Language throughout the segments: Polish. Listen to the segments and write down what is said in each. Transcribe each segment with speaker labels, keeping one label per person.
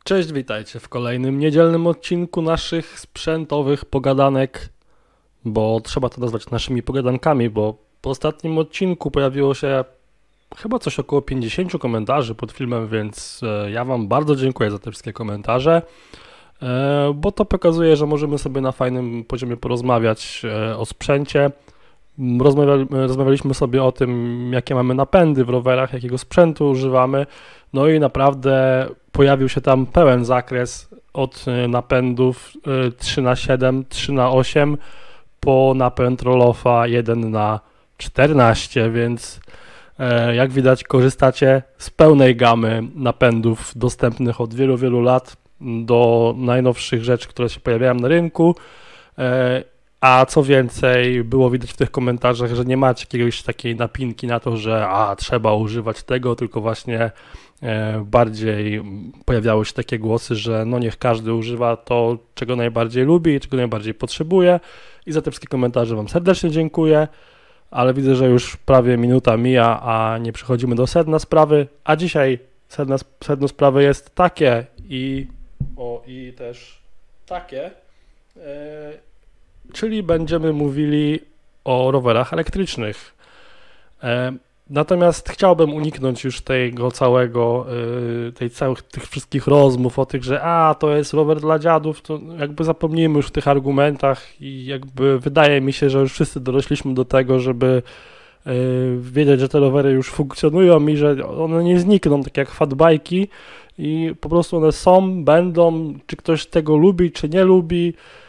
Speaker 1: Cześć, witajcie w kolejnym niedzielnym odcinku naszych sprzętowych pogadanek, bo trzeba to nazwać naszymi pogadankami, bo po ostatnim odcinku pojawiło się chyba coś około 50 komentarzy pod filmem, więc ja Wam bardzo dziękuję za te wszystkie komentarze, bo to pokazuje, że możemy sobie na fajnym poziomie porozmawiać o sprzęcie. Rozmawialiśmy sobie o tym, jakie mamy napędy w rowerach, jakiego sprzętu używamy, no i naprawdę pojawił się tam pełen zakres od napędów 3x7, 3x8 po napęd Rolofa 1x14, więc jak widać korzystacie z pełnej gamy napędów dostępnych od wielu, wielu lat do najnowszych rzeczy, które się pojawiają na rynku. A co więcej, było widać w tych komentarzach, że nie macie jakiegoś takiej napinki na to, że trzeba używać tego, tylko właśnie bardziej pojawiały się takie głosy, że no niech każdy używa to, czego najbardziej lubi i czego najbardziej potrzebuje. I za te wszystkie komentarze Wam serdecznie dziękuję, ale widzę, że już prawie minuta mija, a nie przechodzimy do sedna sprawy, a dzisiaj sedno sprawy jest takie i też takie, czyli będziemy mówili o rowerach elektrycznych. Natomiast chciałbym uniknąć już tych wszystkich rozmów o tych, że to jest rower dla dziadów, to jakby zapomnijmy już w tych argumentach i jakby wydaje mi się, że już wszyscy dorośliśmy do tego, żeby wiedzieć, że te rowery już funkcjonują i że one nie znikną, tak jak fatbajki i po prostu one są, będą, czy ktoś tego lubi, czy nie lubi.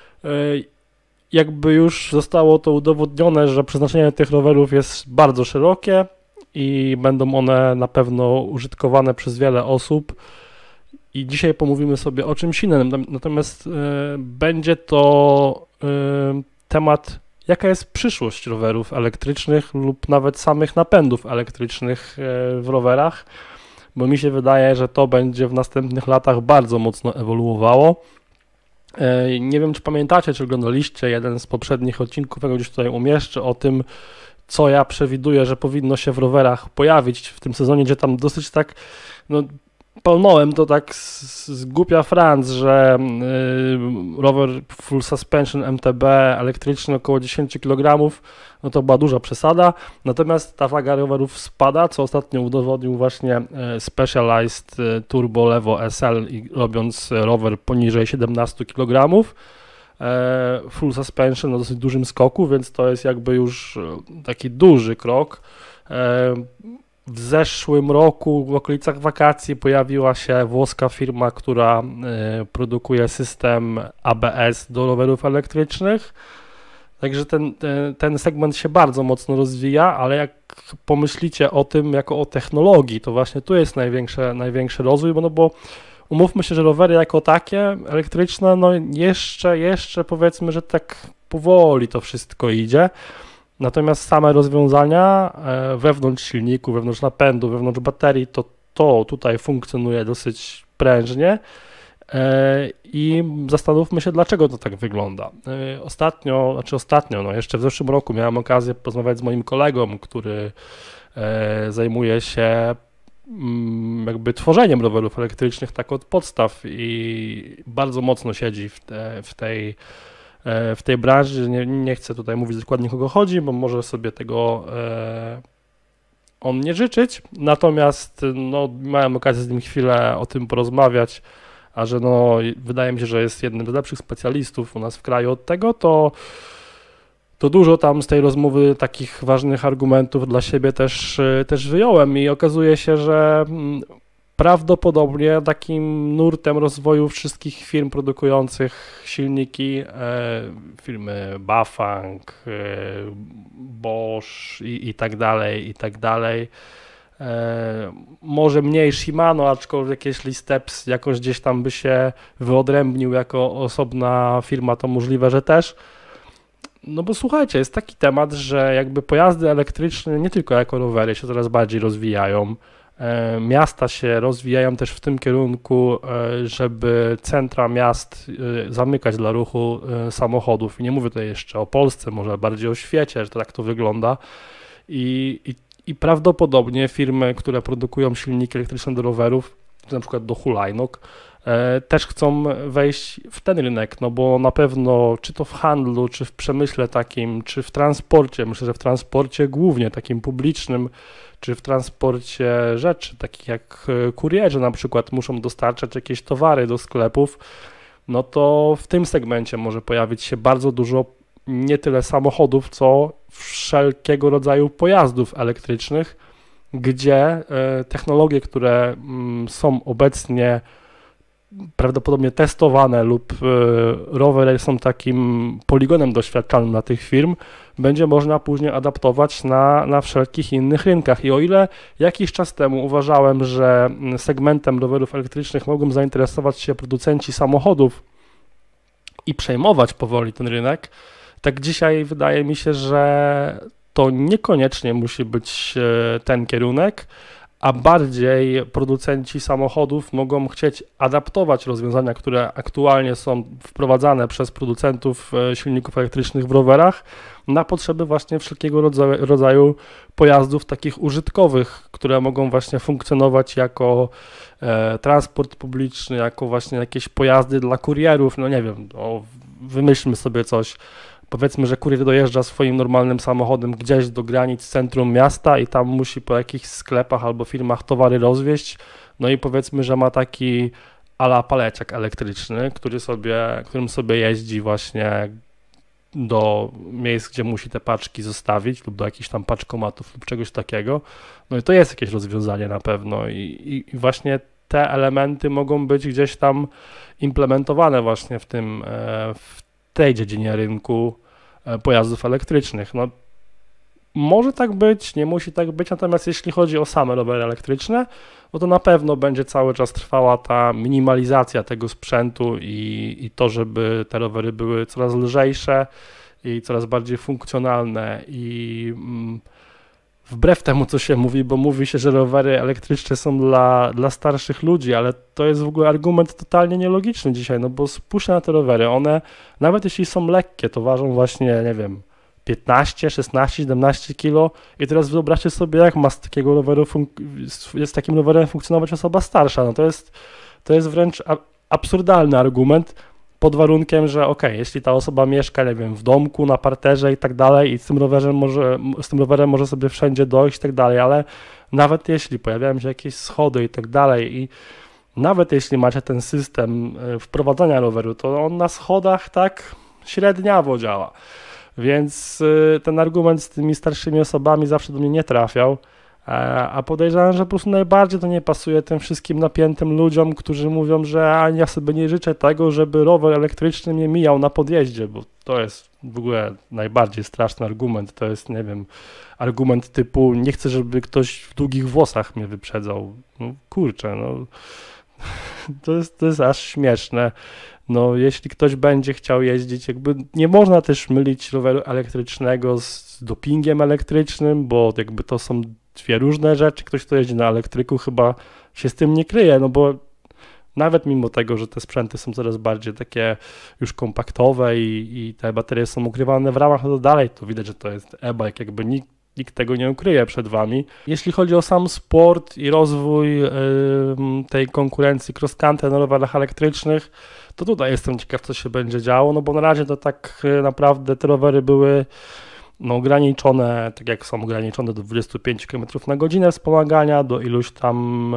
Speaker 1: Jakby już zostało to udowodnione, że przeznaczenie tych rowerów jest bardzo szerokie i będą one na pewno użytkowane przez wiele osób i dzisiaj pomówimy sobie o czymś innym, natomiast będzie to temat, jaka jest przyszłość rowerów elektrycznych lub nawet samych napędów elektrycznych w rowerach, bo mi się wydaje, że to będzie w następnych latach bardzo mocno ewoluowało. Nie wiem, czy pamiętacie, czy oglądaliście jeden z poprzednich odcinków, ja go gdzieś tutaj umieszczę, o tym, co ja przewiduję, że powinno się w rowerach pojawić w tym sezonie, gdzie tam dosyć tak, palnąłem to tak z głupia Franc, że rower full suspension MTB elektryczny około 10 kg, no to była duża przesada, natomiast ta waga rowerów spada, co ostatnio udowodnił właśnie Specialized Turbo Levo SL, robiąc rower poniżej 17 kg, full suspension na dosyć dużym skoku, więc to jest jakby już taki duży krok. W zeszłym roku w okolicach wakacji pojawiła się włoska firma, która produkuje system ABS do rowerów elektrycznych. Także ten segment się bardzo mocno rozwija, ale jak pomyślicie o tym jako o technologii, to właśnie tu jest największy rozwój, bo umówmy się, że rowery jako takie elektryczne, no jeszcze powiedzmy, że tak powoli to wszystko idzie. Natomiast same rozwiązania wewnątrz silniku, wewnątrz napędu, wewnątrz baterii, to tutaj funkcjonuje dosyć prężnie i zastanówmy się, dlaczego to tak wygląda. Ostatnio, jeszcze w zeszłym roku miałem okazję porozmawiać z moim kolegą, który zajmuje się jakby tworzeniem rowerów elektrycznych tak od podstaw i bardzo mocno siedzi w tej branży. Nie chcę tutaj mówić dokładnie, o kogo chodzi, bo może sobie tego on nie życzyć, natomiast miałem okazję z nim chwilę o tym porozmawiać, a że wydaje mi się, że jest jednym z lepszych specjalistów u nas w kraju od tego, to dużo tam z tej rozmowy takich ważnych argumentów dla siebie też wyjąłem i okazuje się, że prawdopodobnie takim nurtem rozwoju wszystkich firm produkujących silniki, firmy Bafang, Bosch i tak dalej, może mniej Shimano, aczkolwiek jeśli Steps jakoś gdzieś tam by się wyodrębnił jako osobna firma, to możliwe, że też. No bo słuchajcie, jest taki temat, że jakby pojazdy elektryczne nie tylko jako rowery się coraz bardziej rozwijają, miasta się rozwijają też w tym kierunku, żeby centra miast zamykać dla ruchu samochodów. I nie mówię tutaj jeszcze o Polsce, może bardziej o świecie, że tak to wygląda. I prawdopodobnie firmy, które produkują silniki elektryczne do rowerów, czy na przykład do hulajnóg, też chcą wejść w ten rynek, no bo na pewno czy to w handlu, czy w przemyśle takim, czy w transporcie, myślę, że w transporcie głównie takim publicznym, czy w transporcie rzeczy, takich jak kurierzy na przykład muszą dostarczać jakieś towary do sklepów, no to w tym segmencie może pojawić się bardzo dużo nie tyle samochodów, co wszelkiego rodzaju pojazdów elektrycznych, gdzie technologie, które są obecnie prawdopodobnie testowane lub rowery są takim poligonem doświadczalnym dla tych firm, będzie można później adaptować na wszelkich innych rynkach. I o ile jakiś czas temu uważałem, że segmentem rowerów elektrycznych mogą zainteresować się producenci samochodów i przejmować powoli ten rynek, tak dzisiaj wydaje mi się, że to niekoniecznie musi być ten kierunek, a bardziej producenci samochodów mogą chcieć adaptować rozwiązania, które aktualnie są wprowadzane przez producentów silników elektrycznych w rowerach na potrzeby właśnie wszelkiego rodzaju pojazdów takich użytkowych, które mogą właśnie funkcjonować jako transport publiczny, jako właśnie jakieś pojazdy dla kurierów, no nie wiem, no, wymyślmy sobie coś. Powiedzmy, że kurier dojeżdża swoim normalnym samochodem gdzieś do granic centrum miasta i tam musi po jakichś sklepach albo firmach towary rozwieźć, no i powiedzmy, że ma taki a la paleciak elektryczny, którym sobie jeździ właśnie do miejsc, gdzie musi te paczki zostawić lub do jakichś tam paczkomatów lub czegoś takiego, no i to jest jakieś rozwiązanie na pewno i właśnie te elementy mogą być gdzieś tam implementowane właśnie w tej dziedzinie rynku pojazdów elektrycznych. No, może tak być, nie musi tak być, natomiast jeśli chodzi o same rowery elektryczne, no to na pewno będzie cały czas trwała ta minimalizacja tego sprzętu i to, żeby te rowery były coraz lżejsze i coraz bardziej funkcjonalne i wbrew temu, co się mówi, bo mówi się, że rowery elektryczne są dla starszych ludzi, ale to jest w ogóle argument totalnie nielogiczny dzisiaj, no bo spójrz na te rowery, one nawet jeśli są lekkie, to ważą właśnie, nie wiem, 15, 16, 17 kg i teraz wyobraźcie sobie, jak ma z takiego roweru z takim rowerem funkcjonować osoba starsza, no to jest wręcz absurdalny argument, pod warunkiem, że jeśli ta osoba mieszka, nie wiem, w domku, na parterze i tak dalej i z tym rowerem może sobie wszędzie dojść i tak dalej, ale nawet jeśli pojawiają się jakieś schody i tak dalej i nawet jeśli macie ten system wprowadzania roweru, to on na schodach tak średniawo działa, więc ten argument z tymi starszymi osobami zawsze do mnie nie trafiał. A podejrzewam, że po prostu najbardziej to nie pasuje tym wszystkim napiętym ludziom, którzy mówią, że ja sobie nie życzę tego, żeby rower elektryczny mnie mijał na podjeździe, bo to jest w ogóle najbardziej straszny argument. To jest, nie wiem, argument typu nie chcę, żeby ktoś w długich włosach mnie wyprzedzał. No kurczę, no to jest aż śmieszne. No jeśli ktoś będzie chciał jeździć, jakby nie można też mylić roweru elektrycznego z dopingiem elektrycznym, bo jakby to są dwie różne rzeczy. Ktoś, kto jeździ na elektryku, chyba się z tym nie kryje, no bo nawet mimo tego, że te sprzęty są coraz bardziej takie już kompaktowe i te baterie są ukrywane w ramach, no to dalej to widać, że to jest e-bike, jakby nikt tego nie ukryje przed wami. Jeśli chodzi o sam sport i rozwój tej konkurencji cross-country na rowerach elektrycznych, to tutaj jestem ciekaw, co się będzie działo, no bo na razie to tak naprawdę te rowery były ograniczone, tak jak są ograniczone do 25 km na godzinę wspomagania, do iluś tam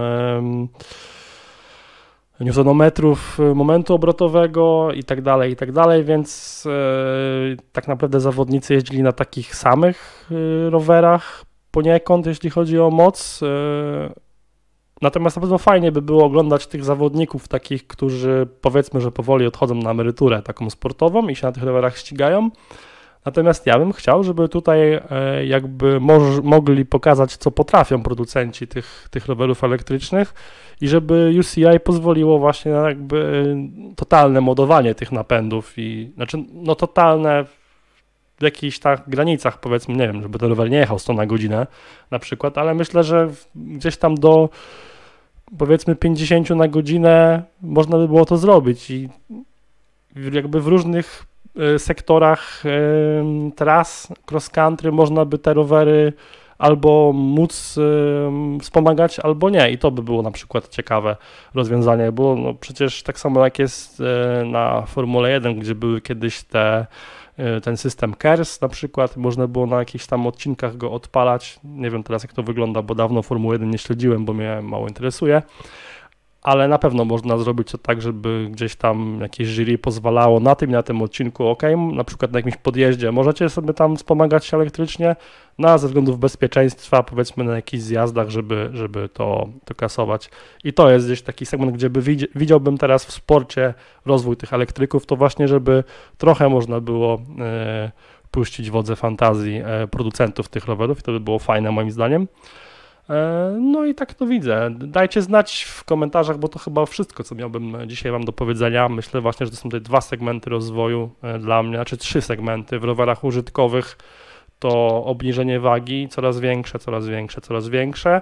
Speaker 1: newtonometrów momentu obrotowego i tak dalej, więc tak naprawdę zawodnicy jeździli na takich samych rowerach poniekąd, jeśli chodzi o moc. Natomiast na pewno fajnie by było oglądać tych zawodników takich, którzy powiedzmy, że powoli odchodzą na emeryturę taką sportową i się na tych rowerach ścigają. Natomiast ja bym chciał, żeby tutaj jakby mogli pokazać, co potrafią producenci tych rowerów elektrycznych i żeby UCI pozwoliło właśnie na jakby totalne modowanie tych napędów i znaczy no totalne w jakichś tak granicach, powiedzmy, nie wiem, żeby ten rower nie jechał 100 na godzinę na przykład, ale myślę, że gdzieś tam do powiedzmy 50 na godzinę można by było to zrobić i jakby w różnych sektorach tras cross country można by te rowery albo móc wspomagać, albo nie. I to by było na przykład ciekawe rozwiązanie, bo no przecież tak samo jak jest na Formule 1, gdzie były kiedyś ten system KERS na przykład, można było na jakichś tam odcinkach go odpalać. Nie wiem teraz jak to wygląda, bo dawno Formuły 1 nie śledziłem, bo mnie mało interesuje. Ale na pewno można zrobić to tak, żeby gdzieś tam jakieś jury pozwalało na tym i na tym odcinku, ok, na przykład na jakimś podjeździe możecie sobie tam wspomagać się elektrycznie, no a ze względów bezpieczeństwa, powiedzmy na jakichś zjazdach, żeby to kasować. I to jest gdzieś taki segment, gdzie widziałbym teraz w sporcie rozwój tych elektryków, to właśnie, żeby trochę można było puścić wodze fantazji producentów tych rowerów i to by było fajne moim zdaniem. No i tak to widzę. Dajcie znać w komentarzach, bo to chyba wszystko, co miałbym dzisiaj Wam do powiedzenia. Myślę właśnie, że to są te 2 segmenty rozwoju dla mnie, znaczy 3 segmenty w rowerach użytkowych. To obniżenie wagi, coraz większe, coraz większe, coraz większe.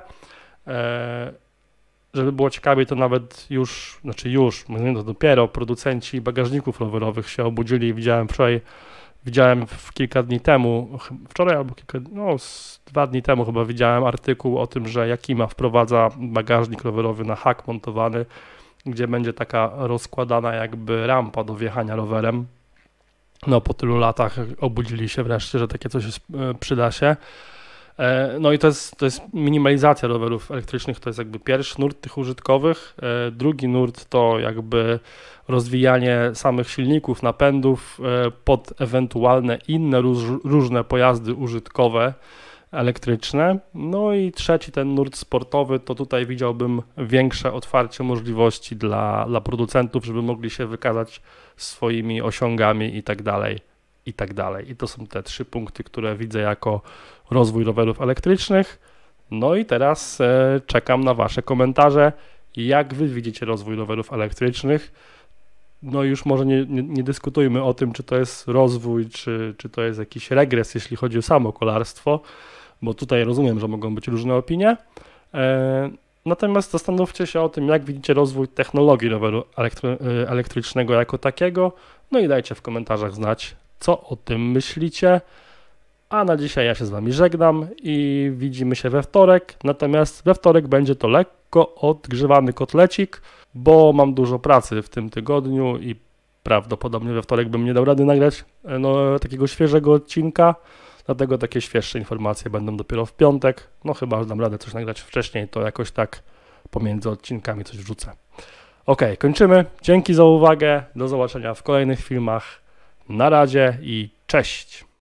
Speaker 1: Żeby było ciekawiej, to nawet to dopiero producenci bagażników rowerowych się obudzili. Widziałem kilka dni temu, wczoraj albo 2 dni temu chyba widziałem artykuł o tym, że Yakima wprowadza bagażnik rowerowy na hak montowany, gdzie będzie taka rozkładana jakby rampa do wjechania rowerem. No po tylu latach obudzili się wreszcie, że takie coś przyda się. No i to jest minimalizacja rowerów elektrycznych, to jest jakby pierwszy nurt tych użytkowych. Drugi nurt to jakby rozwijanie samych silników, napędów pod ewentualne inne różne pojazdy użytkowe elektryczne. No i trzeci, ten nurt sportowy, to tutaj widziałbym większe otwarcie możliwości dla producentów, żeby mogli się wykazać swoimi osiągami i tak dalej, i tak dalej. I to są te 3 punkty, które widzę jako rozwój rowerów elektrycznych. No i teraz czekam na Wasze komentarze, jak Wy widzicie rozwój rowerów elektrycznych. No już może nie dyskutujmy o tym, czy to jest rozwój, czy to jest jakiś regres, jeśli chodzi o samo kolarstwo, bo tutaj rozumiem, że mogą być różne opinie. Natomiast zastanówcie się o tym, jak widzicie rozwój technologii roweru elektrycznego jako takiego. No i dajcie w komentarzach znać, co o tym myślicie. A na dzisiaj ja się z Wami żegnam i widzimy się we wtorek. Natomiast we wtorek będzie to lekko odgrzewany kotlecik, bo mam dużo pracy w tym tygodniu i prawdopodobnie we wtorek bym nie dał rady nagrać takiego świeżego odcinka. Dlatego takie świeższe informacje będą dopiero w piątek. No chyba, że dam radę coś nagrać wcześniej, to jakoś tak pomiędzy odcinkami coś wrzucę. Ok, kończymy. Dzięki za uwagę. Do zobaczenia w kolejnych filmach. Na razie i cześć.